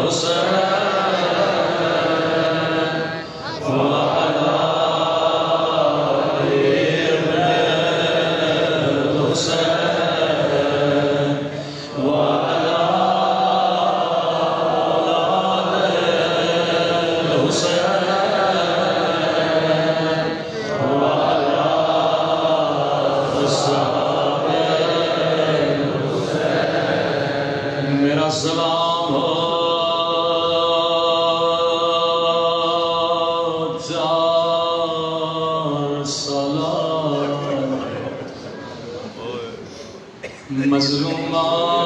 مظلومہ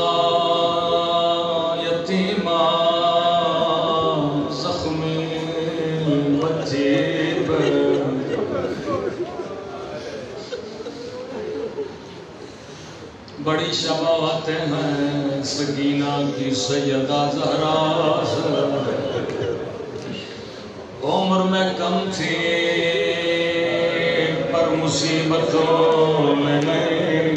یتیمہ زخمی بچی بڑی شباوتیں ہیں سکینہ کی سیدہ زہرا سے عمر میں کم تھی پر مصیبتوں میں نہیں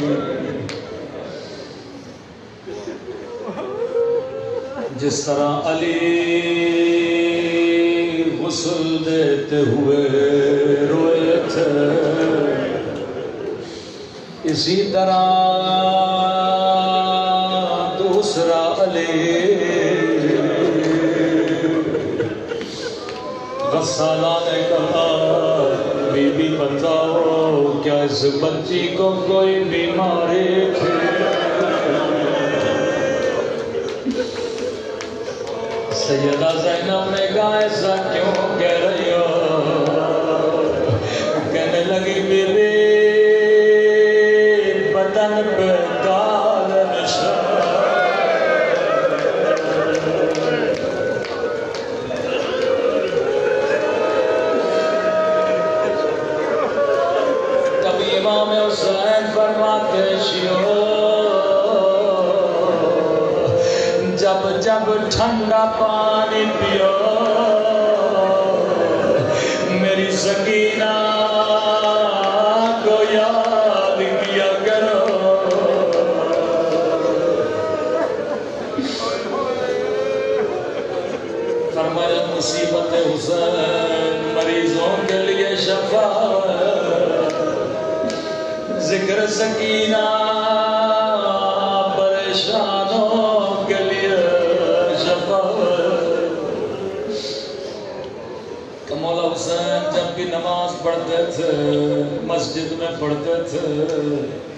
جس طرح علی غسل دیتے ہوئے روئے تھے اسی طرح دوسرا علی غسالہ نے کہا بی بی بتاؤ کیا اس بچی کو کوئی بیماری تھی؟ سیدہ زینب نے کہا ایسا کیوں کہہ رہی ہو؟ کہنے لگی بی بی بدن پہ کال نشان کبھی امام حسین فرماتے شیو جب جب ٹھنڈا پانی پیو میری سکینہ کو یاد کیا کرو فرمایا مصیبت حسین مریضوں کے لیے شفا ذکر سکینہ پریشانوں کے لیے شفا کہ مولا حسین جب بھی نماز پڑھتے تھے مسجد میں پڑھتے تھے